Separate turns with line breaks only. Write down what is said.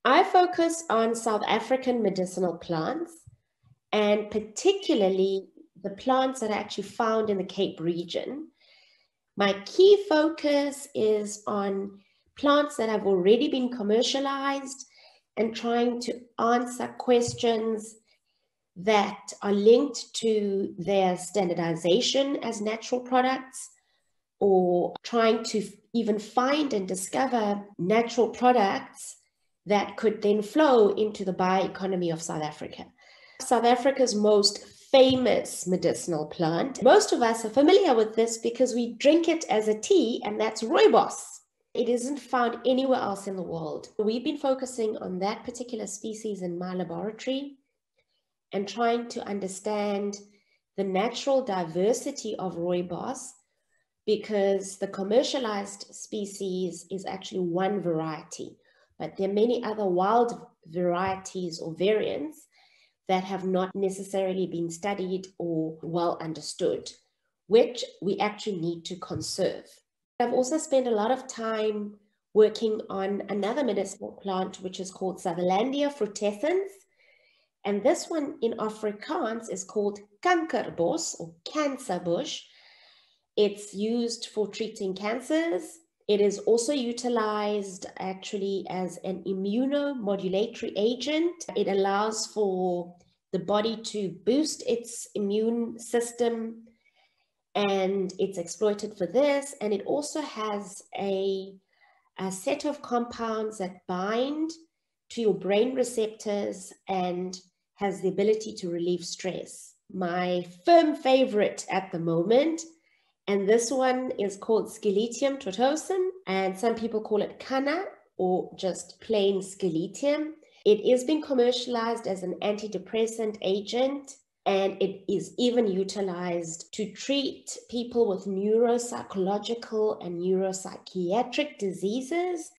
I focus on South African medicinal plants, and particularly the plants that are actually found in the Cape region. My key focus is on plants that have already been commercialized and trying to answer questions that are linked to their standardization as natural products, or trying to even find and discover natural products that could then flow into the bioeconomy of South Africa. South Africa's most famous medicinal plant, most of us are familiar with this because we drink it as a tea, and that's rooibos. It isn't found anywhere else in the world. We've been focusing on that particular species in my laboratory and trying to understand the natural diversity of rooibos, because the commercialized species is actually one variety, but there are many other wild varieties or variants that have not necessarily been studied or well understood, which we actually need to conserve. I've also spent a lot of time working on another medicinal plant, which is called Sutherlandia frutescens. And this one in Afrikaans is called kankerbos or cancer bush. It's used for treating cancers. It is also utilized actually as an immunomodulatory agent. It allows for the body to boost its immune system, and it's exploited for this. And it also has a set of compounds that bind to your brain receptors and has the ability to relieve stress. My firm favorite at the moment, and this one is called Sciletium tortuosum, and some people call it Canna or just plain Sciletium. It is being commercialized as an antidepressant agent, and it is even utilized to treat people with neuropsychological and neuropsychiatric diseases.